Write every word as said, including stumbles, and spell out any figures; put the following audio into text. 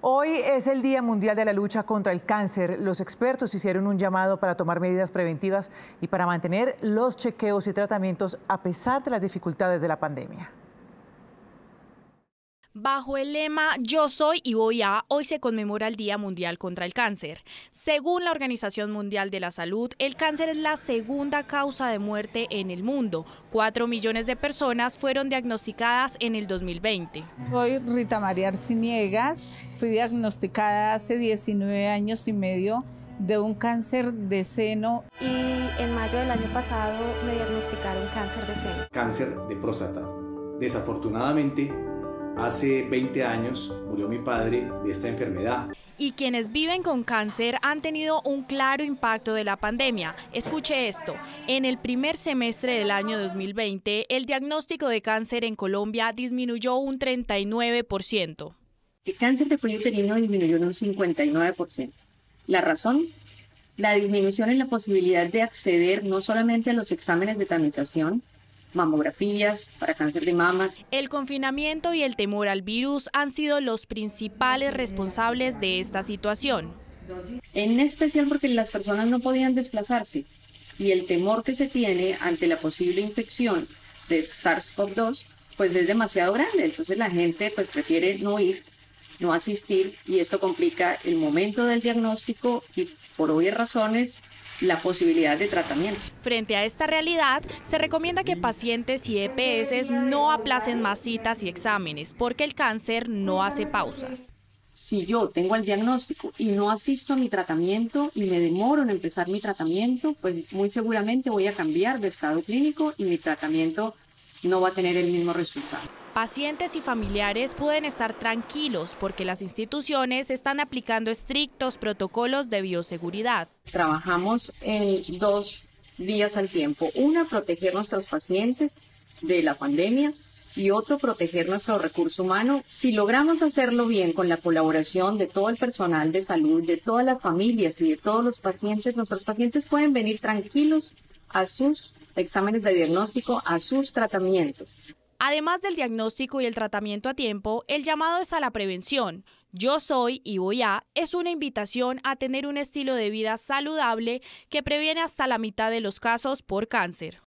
Hoy es el Día Mundial de la Lucha contra el Cáncer. Los expertos hicieron un llamado para tomar medidas preventivas y para mantener los chequeos y tratamientos a pesar de las dificultades de la pandemia. Bajo el lema Yo soy y voy a, hoy se conmemora el Día Mundial contra el Cáncer. Según la Organización Mundial de la Salud, el cáncer es la segunda causa de muerte en el mundo. Cuatro millones de personas fueron diagnosticadas en el dos mil veinte. Soy Rita María Arciniegas, fui diagnosticada hace diecinueve años y medio de un cáncer de seno. Y en mayo del año pasado me diagnosticaron cáncer de seno. Cáncer de próstata. Desafortunadamente, hace veinte años murió mi padre de esta enfermedad. Y quienes viven con cáncer han tenido un claro impacto de la pandemia. Escuche esto, en el primer semestre del año dos mil veinte, el diagnóstico de cáncer en Colombia disminuyó un treinta y nueve por ciento. El cáncer de cuello uterino disminuyó en un cincuenta y nueve por ciento. ¿La razón? La disminución en la posibilidad de acceder no solamente a los exámenes de tamización, mamografías para cáncer de mamas. El confinamiento y el temor al virus han sido los principales responsables de esta situación. En especial porque las personas no podían desplazarse y el temor que se tiene ante la posible infección de SARS CoV dos pues es demasiado grande, entonces la gente pues prefiere no ir, no asistir y esto complica el momento del diagnóstico y por obvias razones la posibilidad de tratamiento. Frente a esta realidad, se recomienda que pacientes y E P S no aplacen más citas y exámenes, porque el cáncer no hace pausas. Si yo tengo el diagnóstico y no asisto a mi tratamiento y me demoro en empezar mi tratamiento, pues muy seguramente voy a cambiar de estado clínico y mi tratamiento no va a tener el mismo resultado. Pacientes y familiares pueden estar tranquilos porque las instituciones están aplicando estrictos protocolos de bioseguridad. Trabajamos en dos vías al tiempo. Una, proteger nuestros pacientes de la pandemia y otro, proteger nuestro recurso humano. Si logramos hacerlo bien con la colaboración de todo el personal de salud, de todas las familias y de todos los pacientes, nuestros pacientes pueden venir tranquilos a sus exámenes de diagnóstico, a sus tratamientos. Además del diagnóstico y el tratamiento a tiempo, el llamado es a la prevención. Yo soy y voy a es una invitación a tener un estilo de vida saludable que previene hasta la mitad de los casos por cáncer.